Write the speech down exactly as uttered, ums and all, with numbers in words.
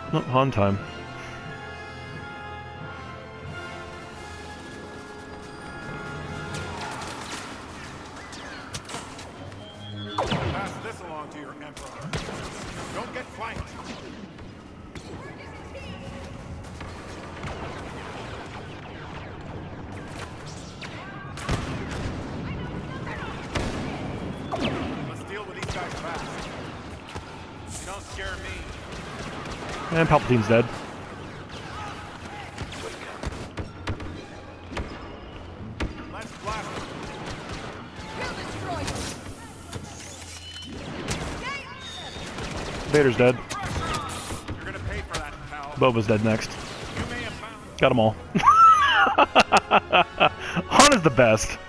Oh, Han time. Pass this along to your Emperor. Don't get flanked. Let's deal with these guys fast. You don't scare me. And Palpatine's dead. Let's blast them. Vader's dead. You're gonna pay for that, pal. Boba's dead next. You may have found Got them all. Han is the best.